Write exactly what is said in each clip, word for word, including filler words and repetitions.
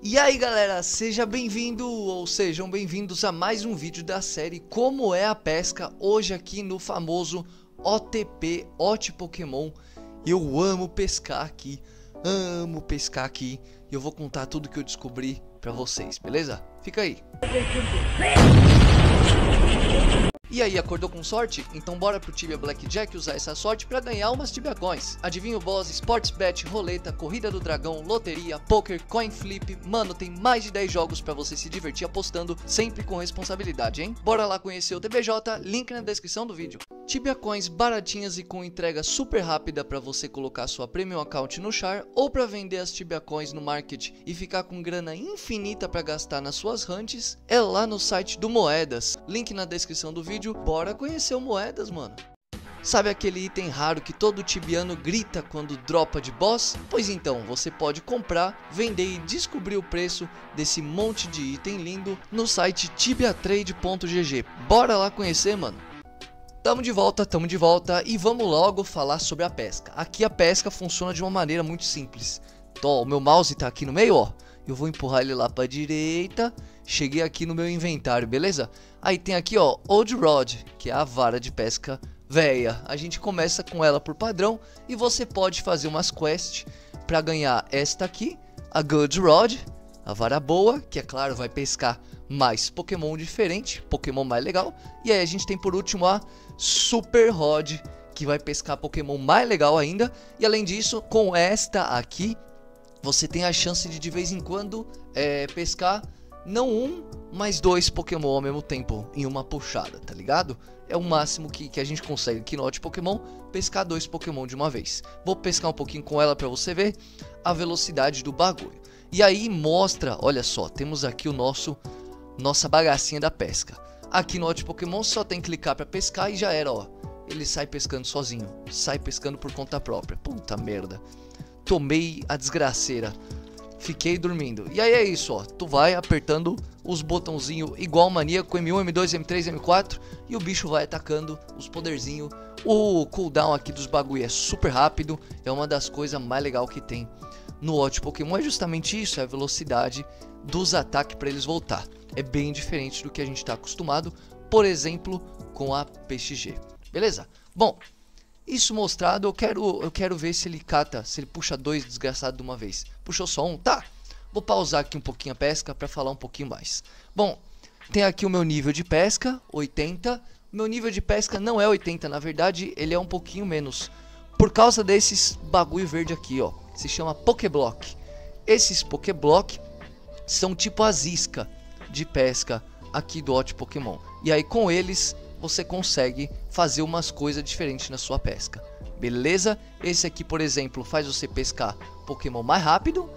E aí galera, seja bem-vindo ou sejam bem-vindos a mais um vídeo da série Como é a Pesca, hoje aqui no famoso O T P, Hot Pokémon. Eu amo pescar aqui, amo pescar aqui e eu vou contar tudo que eu descobri pra vocês, beleza? Fica aí. E aí, acordou com sorte? Então bora pro Tibia Blackjack usar essa sorte pra ganhar umas Tibia Coins. Adivinha o boss, Sportsbet, roleta, corrida do dragão, loteria, poker, coin flip. Mano, tem mais de dez jogos pra você se divertir apostando, sempre com responsabilidade, hein? Bora lá conhecer o T B J, link na descrição do vídeo. Tibia Coins baratinhas e com entrega super rápida pra você colocar sua Premium Account no char ou pra vender as Tibia Coins no market e ficar com grana infinita pra gastar nas suas hunts, é lá no site do Moedas, link na descrição do vídeo. Bora conhecer o Moedas, mano. Sabe aquele item raro que todo tibiano grita quando dropa de boss? Pois então, você pode comprar, vender e descobrir o preço desse monte de item lindo no site tibia trade ponto g g. Bora lá conhecer, mano. Tamo de volta, tamo de volta e vamos logo falar sobre a pesca. Aqui a pesca funciona de uma maneira muito simples. Ó, o meu mouse tá aqui no meio, ó. Eu vou empurrar ele lá pra direita. Cheguei aqui no meu inventário, beleza? Aí tem aqui, ó, Old Rod, que é a vara de pesca velha. A gente começa com ela por padrão e você pode fazer umas quests pra ganhar esta aqui, a Good Rod, a vara boa, que é claro vai pescar mais Pokémon diferente, Pokémon mais legal. E aí a gente tem por último a Super Rod, que vai pescar Pokémon mais legal ainda. E além disso, com esta aqui, você tem a chance de de vez em quando é, pescar não um, mas dois Pokémon ao mesmo tempo em uma puxada, tá ligado? É o máximo que, que a gente consegue aqui no Hot Pokémon, pescar dois Pokémon de uma vez. Vou pescar um pouquinho com ela pra você ver a velocidade do bagulho. E aí mostra, olha só, temos aqui o nosso nossa bagacinha da pesca. Aqui no Hot Pokémon só tem que clicar pra pescar e já era, ó. Ele sai pescando sozinho, sai pescando por conta própria. Puta merda. Tomei a desgraceira. Fiquei dormindo. E aí é isso, ó. Tu vai apertando os botãozinhos igual maníaco, M um, M dois, M três, M quatro. E o bicho vai atacando os poderzinhos. O cooldown aqui dos bagulho é super rápido. É uma das coisas mais legais que tem no Hot Pokémon. É justamente isso, é a velocidade dos ataques para eles voltar. É bem diferente do que a gente está acostumado, por exemplo, com a P X G. Beleza? Bom, isso mostrado, eu quero, eu quero ver se ele cata, se ele puxa dois desgraçados de uma vez. Puxou só um? Tá. Vou pausar aqui um pouquinho a pesca para falar um pouquinho mais. Bom, tem aqui o meu nível de pesca, oitenta. Meu nível de pesca não é oitenta, na verdade ele é um pouquinho menos. Por causa desses bagulho verde aqui, ó. Se chama Pokéblock. Esses Pokéblock são tipo as iscas de pesca aqui do Hot Pokémon. E aí com eles você consegue fazer umas coisas diferentes na sua pesca. Beleza? Esse aqui, por exemplo, faz você pescar Pokémon mais rápido.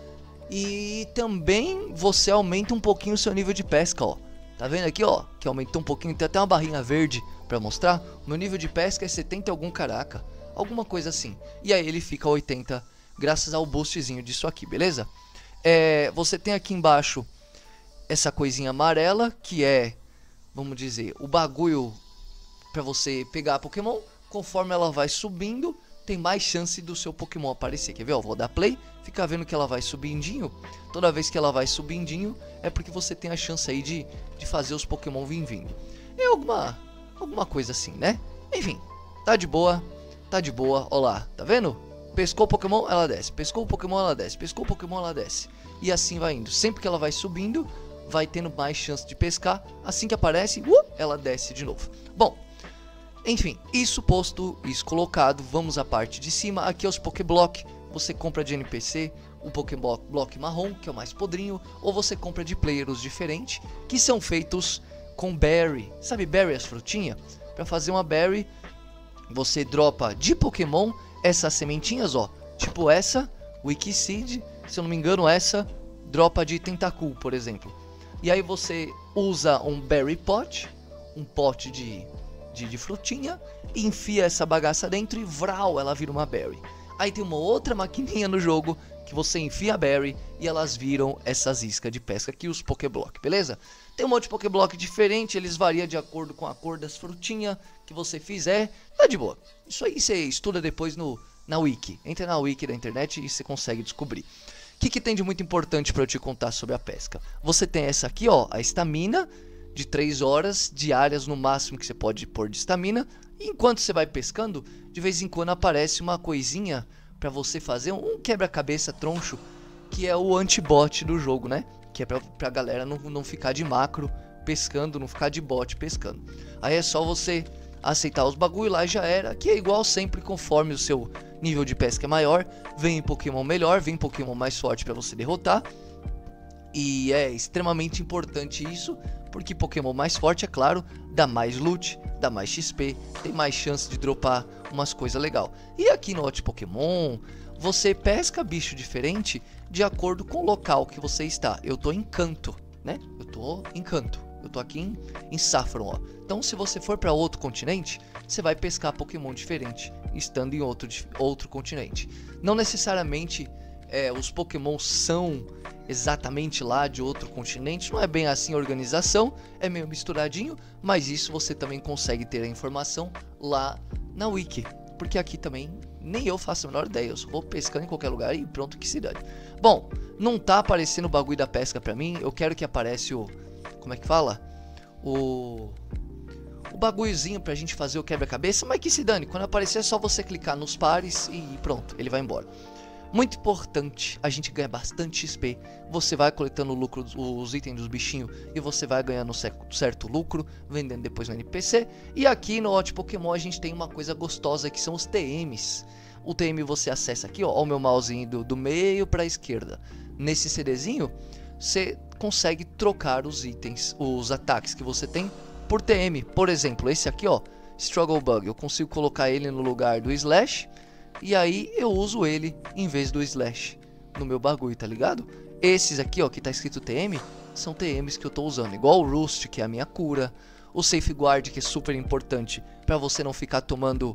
E também você aumenta um pouquinho o seu nível de pesca, ó. Tá vendo aqui, ó? Que aumentou um pouquinho. Tem até uma barrinha verde pra mostrar. O meu nível de pesca é setenta e algum caraca. Alguma coisa assim. E aí ele fica oitenta graças ao boostzinho disso aqui, beleza? É, você tem aqui embaixo essa coisinha amarela, que é, vamos dizer, o bagulho pra você pegar a Pokémon. Conforme ela vai subindo, tem mais chance do seu Pokémon aparecer. Quer ver? Ó, vou dar play, fica vendo que ela vai subindinho. Toda vez que ela vai subindinho, é porque você tem a chance aí de, de fazer os Pokémon vir vindo. É alguma, alguma coisa assim, né? Enfim, tá de boa, tá de boa. Ó lá, tá vendo? Pescou o Pokémon, ela desce. Pescou o Pokémon, ela desce. Pescou o Pokémon, ela desce. E assim vai indo. Sempre que ela vai subindo, vai tendo mais chance de pescar. Assim que aparece, uh, ela desce de novo. Bom, enfim, isso posto, isso colocado, vamos à parte de cima. Aqui é os Pokéblock. Você compra de N P C o Pokéblock marrom, que é o mais podrinho, ou você compra de players diferentes, que são feitos com berry. Sabe berry, as frutinhas? Para fazer uma berry, você dropa de Pokémon essas sementinhas, ó. Tipo essa, Wikiseed, se eu não me engano, essa dropa de Tentacool, por exemplo. E aí você usa um berry pot, um pote de De, de frutinha, enfia essa bagaça dentro e vral, ela vira uma berry. Aí tem uma outra maquininha no jogo que você enfia a berry e elas viram essas iscas de pesca aqui, os Pokéblock, beleza? Tem um monte de Pokéblock diferente, eles variam de acordo com a cor das frutinhas que você fizer, tá de boa. Isso aí você estuda depois no, na wiki, entra na wiki da internet e você consegue descobrir. que, que tem de muito importante para eu te contar sobre a pesca? Você tem essa aqui, ó, a estamina de três horas diárias no máximo que você pode pôr de estamina. E enquanto você vai pescando, de vez em quando aparece uma coisinha para você fazer um quebra-cabeça troncho, que é o anti-bot do jogo, né? Que é pra, pra galera não, não ficar de macro pescando, não ficar de bot pescando. Aí é só você aceitar os bagulho lá e já era, que é igual sempre, conforme o seu nível de pesca é maior, vem Pokémon melhor, vem Pokémon mais forte pra você derrotar. E é extremamente importante isso, porque Pokémon mais forte, é claro, dá mais loot, dá mais X P, tem mais chance de dropar umas coisas legais. E aqui no Hot Pokémon, você pesca bicho diferente de acordo com o local que você está. Eu tô em Kanto, né? Eu tô em Kanto. Eu tô aqui em, em Saffron, ó. Então, se você for para outro continente, você vai pescar Pokémon diferente, estando em outro, outro continente. Não necessariamente é, os Pokémon são exatamente lá de outro continente. Não é bem assim a organização, é meio misturadinho. Mas isso você também consegue ter a informação lá na Wiki. Porque aqui também nem eu faço a menor ideia. Eu só vou pescando em qualquer lugar e pronto que se dane. Bom, não tá aparecendo o bagulho da pesca pra mim. Eu quero que apareça o... Como é que fala? O... O bagulhozinho pra gente fazer o quebra-cabeça. Mas que se dane. Quando aparecer é só você clicar nos pares e pronto. Ele vai embora. Muito importante. A gente ganha bastante X P. Você vai coletando o lucro, os itens dos bichinhos. E você vai ganhando certo lucro. Vendendo depois no N P C. E aqui no Hot Pokémon a gente tem uma coisa gostosa. Que são os T Ms. O T M você acessa aqui, ó. Ó o meu mousinho do, do meio pra esquerda. Nesse CDzinho, você consegue trocar os itens, os ataques que você tem por T M. Por exemplo, esse aqui, ó, Struggle Bug, eu consigo colocar ele no lugar do Slash e aí eu uso ele em vez do Slash no meu bagulho, tá ligado? Esses aqui, ó, que tá escrito T M, são T Ms que eu tô usando, igual o Roost, que é a minha cura, o Safeguard, que é super importante pra você não ficar tomando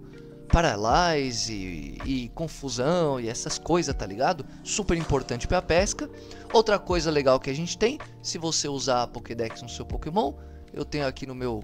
Paralyze e, e confusão e essas coisas, tá ligado? Super importante pra pesca. Outra coisa legal que a gente tem, se você usar a Pokédex no seu Pokémon, eu tenho aqui no meu,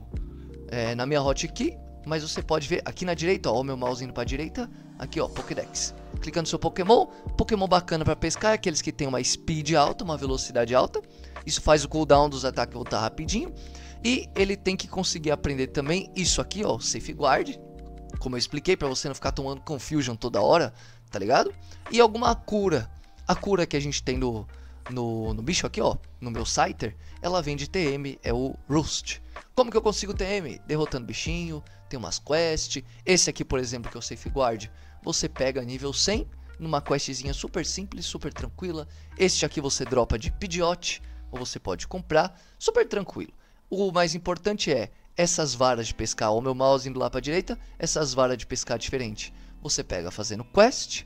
é, na minha hotkey, mas você pode ver aqui na direita, ó, o meu mouse indo pra direita, aqui ó, Pokédex. Clica no seu Pokémon, Pokémon bacana pra pescar, aqueles que tem uma speed alta, uma velocidade alta. Isso faz o cooldown dos ataques voltar rapidinho. E ele tem que conseguir aprender também isso aqui, ó, Safeguard. Como eu expliquei, pra você não ficar tomando Confusion toda hora, tá ligado? E alguma cura. A cura que a gente tem no, no, no bicho aqui, ó, no meu Scyther, ela vem de T M, é o Roost. Como que eu consigo T M? Derrotando bichinho, tem umas quests. Esse aqui, por exemplo, que é o Safeguard, você pega nível cem, numa questzinha super simples, super tranquila. Este aqui você dropa de Pidgeot, ou você pode comprar, super tranquilo. O mais importante é essas varas de pescar, ó, o meu mouse indo lá pra direita, essas varas de pescar diferente. Você pega fazendo quest,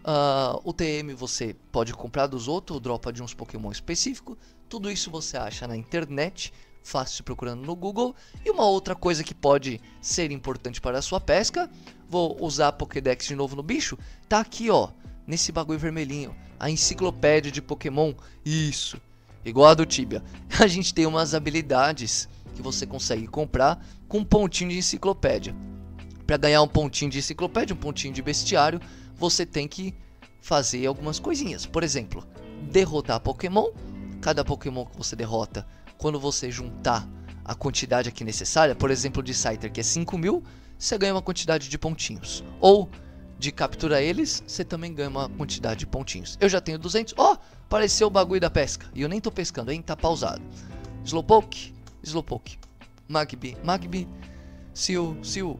uh, o T M você pode comprar dos outros, dropa de uns Pokémon específicos. Tudo isso você acha na internet, fácil procurando no Google. E uma outra coisa que pode ser importante para a sua pesca, vou usar a Pokédex de novo no bicho, tá aqui ó, nesse bagulho vermelhinho, a enciclopédia de Pokémon, isso, igual a do Tibia. A gente tem umas habilidades que você consegue comprar com um pontinho de enciclopédia. Para ganhar um pontinho de enciclopédia, um pontinho de bestiário, você tem que fazer algumas coisinhas. Por exemplo, derrotar Pokémon. Cada Pokémon que você derrota, quando você juntar a quantidade aqui necessária, por exemplo de Scyther, que é cinco mil, você ganha uma quantidade de pontinhos. Ou de capturar eles, você também ganha uma quantidade de pontinhos. Eu já tenho duzentos. Ó, oh, apareceu o bagulho da pesca. E eu nem tô pescando, hein? Tá pausado. Slowpoke. Slowpoke, Magby, Magby, Seal, Seal.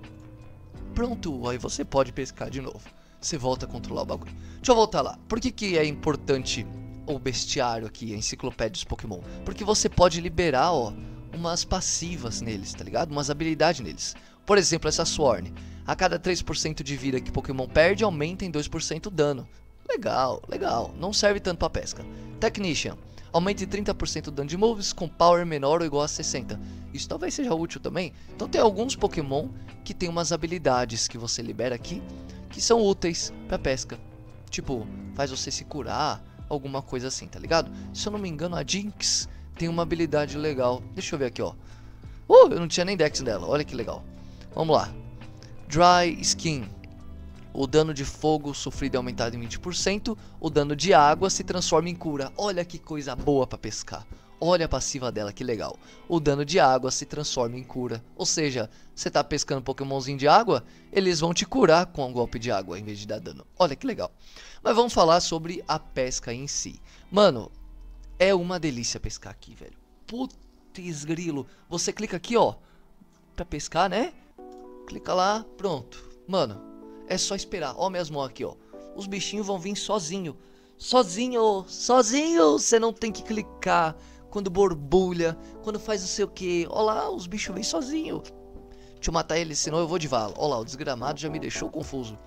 Pronto, aí você pode pescar de novo. Você volta a controlar o bagulho. Deixa eu voltar lá. Por que que é importante o bestiário aqui, a enciclopédia dos Pokémon? Porque você pode liberar, ó, umas passivas neles, tá ligado? Umas habilidades neles. Por exemplo, essa Sworn. A cada três por cento de vida que Pokémon perde, aumenta em dois por cento o dano. Legal, legal. Não serve tanto pra pesca. Technician. Aumente trinta por cento o dano de moves com power menor ou igual a sessenta. Isso talvez seja útil também. Então tem alguns Pokémon que tem umas habilidades que você libera aqui que são úteis pra pesca. Tipo, faz você se curar, alguma coisa assim, tá ligado? Se eu não me engano, a Jinx tem uma habilidade legal. Deixa eu ver aqui, ó. Uh, eu não tinha nem Dex dela, olha que legal. Vamos lá. Dry Skin. o dano de fogo sofrido é aumentado em vinte por cento, o dano de água se transforma em cura. Olha que coisa boa para pescar. Olha a passiva dela, que legal. O dano de água se transforma em cura. Ou seja, você tá pescando Pokémonzinho de água, eles vão te curar com um golpe de água em vez de dar dano. Olha que legal. Mas vamos falar sobre a pesca em si. Mano, é uma delícia pescar aqui, velho. Putz grilo. Você clica aqui, ó, pra pescar, né? Clica lá, pronto. Mano, é só esperar. Ó minhas mãos aqui, ó. Os bichinhos vão vir sozinho. Sozinho, sozinho. Você não tem que clicar. Quando borbulha, quando faz não sei o que. Ó lá, os bichos vêm sozinho. Deixa eu matar eles, senão eu vou de vala. Ó lá, o desgramado já me deixou confuso.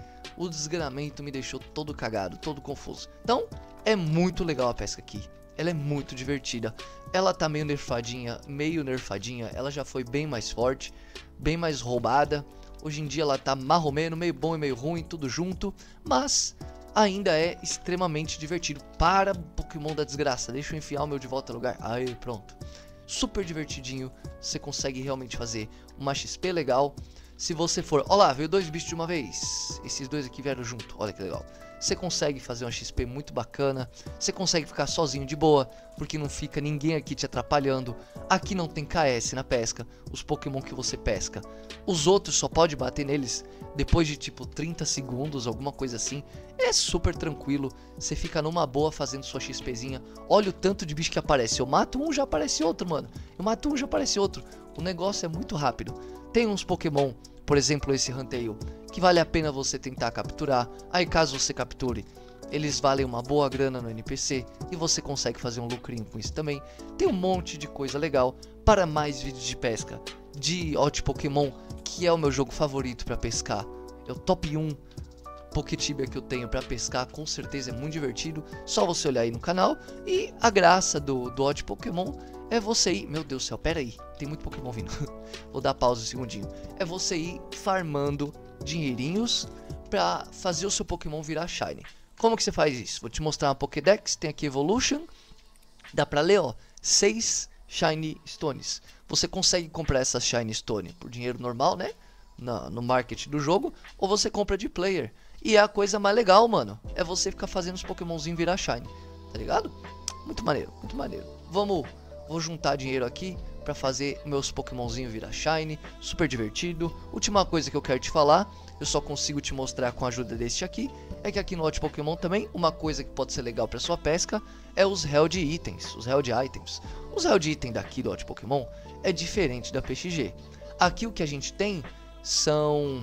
O desgramento me deixou todo cagado, todo confuso. Então, é muito legal a pesca aqui. Ela é muito divertida. Ela tá meio nerfadinha, meio nerfadinha. Ela já foi bem mais forte, bem mais roubada. Hoje em dia ela tá marromeno, meio bom e meio ruim, tudo junto. Mas ainda é extremamente divertido. Para, Pokémon da desgraça. Deixa eu enfiar o meu de volta no lugar. Aí, pronto. Super divertidinho. Você consegue realmente fazer uma X P legal. Se você for... Ó lá, veio dois bichos de uma vez. Esses dois aqui vieram junto. Olha que legal. Você consegue fazer uma X P muito bacana. Você consegue ficar sozinho de boa, porque não fica ninguém aqui te atrapalhando. Aqui não tem K S na pesca. Os Pokémon que você pesca, os outros só pode bater neles depois de tipo trinta segundos, alguma coisa assim. É super tranquilo. Você fica numa boa fazendo sua XPzinha. Olha o tanto de bicho que aparece. Eu mato um, já aparece outro, mano. Eu mato um, já aparece outro. O negócio é muito rápido. Tem uns Pokémon, por exemplo esse Huntail, que vale a pena você tentar capturar. Aí caso você capture, eles valem uma boa grana no N P C e você consegue fazer um lucrinho com isso também. Tem um monte de coisa legal para mais vídeos de pesca de Hot Pokémon, que é o meu jogo favorito para pescar. É o top um Poketibia que eu tenho para pescar, com certeza é muito divertido. Só você olhar aí no canal. E a graça do, do Hot Pokémon é você ir... Meu Deus do céu, pera aí, tem muito Pokémon vindo. Vou dar pausa um segundinho. É você ir farmando dinheirinhos pra fazer o seu Pokémon virar Shiny. Como que você faz isso? Vou te mostrar uma Pokédex. Tem aqui Evolution. Dá pra ler, ó, seis Shiny Stones. Você consegue comprar essas Shiny Stone por dinheiro normal, né? No, no market do jogo. Ou você compra de player. E é a coisa mais legal, mano. É você ficar fazendo os Pokémonzinhos virar Shiny. Tá ligado? Muito maneiro, muito maneiro. Vamos... Vou juntar dinheiro aqui pra fazer meus Pokémonzinhos virar Shiny. Super divertido. Última coisa que eu quero te falar, eu só consigo te mostrar com a ajuda deste aqui, é que aqui no Hot Pokémon também, uma coisa que pode ser legal pra sua pesca é os Held Itens, os Held Items. Os Held Item daqui do Hot Pokémon é diferente da P X G. Aqui o que a gente tem são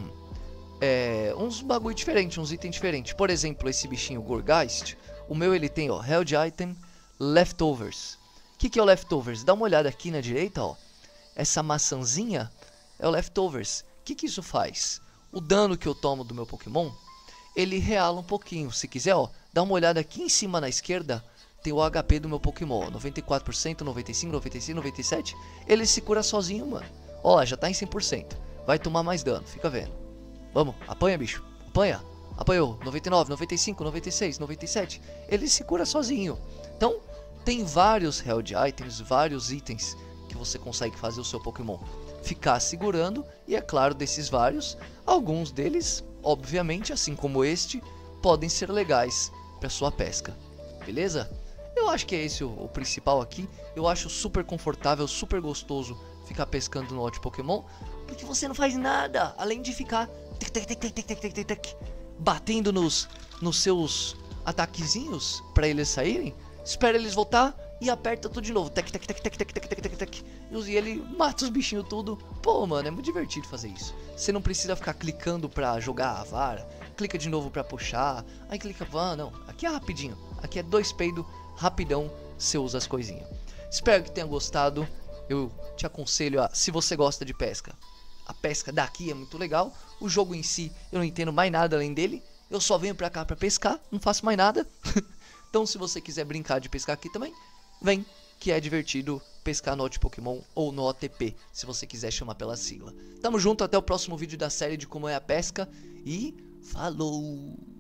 é, uns bagulho diferente, uns itens diferentes. Por exemplo, esse bichinho Gorgeist, o meu ele tem, ó, Held Item Leftovers. O que, que é o Leftovers? Dá uma olhada aqui na direita, ó. Essa maçãzinha é o Leftovers. O que, que isso faz? O dano que eu tomo do meu Pokémon, ele reala um pouquinho. Se quiser, ó, dá uma olhada aqui em cima na esquerda. Tem o H P do meu Pokémon, noventa e quatro por cento, noventa e cinco por cento, noventa e seis por cento, noventa e sete por cento. Ele se cura sozinho, mano. Ó lá, já tá em cem por cento. Vai tomar mais dano, fica vendo. Vamos, apanha, bicho. Apanha. Apanhou. noventa e nove, noventa e cinco, noventa e seis, noventa e sete. Ele se cura sozinho. Então... Tem vários Held Items, vários itens que você consegue fazer o seu Pokémon ficar segurando. E é claro, desses vários, alguns deles, obviamente, assim como este, podem ser legais para sua pesca. Beleza? Eu acho que é esse o, o principal aqui. Eu acho super confortável, super gostoso ficar pescando no Hot Pokémon, porque você não faz nada além de ficar tic, tic, tic, tic, tic, tic, tic, tic, batendo nos, nos seus ataquezinhos para eles saírem. Espera eles voltar e aperta tudo de novo. Tec, tec, tec, tec, tec, tec, tec, tec, tec. E ele mata os bichinhos tudo. Pô, mano, é muito divertido fazer isso. Você não precisa ficar clicando pra jogar a vara. Clica de novo pra puxar. Aí clica, ah, não. Aqui é rapidinho. Aqui é dois peidos, rapidão, você usa as coisinhas. Espero que tenha gostado. Eu te aconselho a, se você gosta de pesca, a pesca daqui é muito legal. O jogo em si, eu não entendo mais nada além dele. Eu só venho pra cá pra pescar, não faço mais nada. Então se você quiser brincar de pescar aqui também, vem, que é divertido pescar no Hot Pokémon ou no O T P, se você quiser chamar pela sigla. Tamo junto, até o próximo vídeo da série de como é a pesca e falou!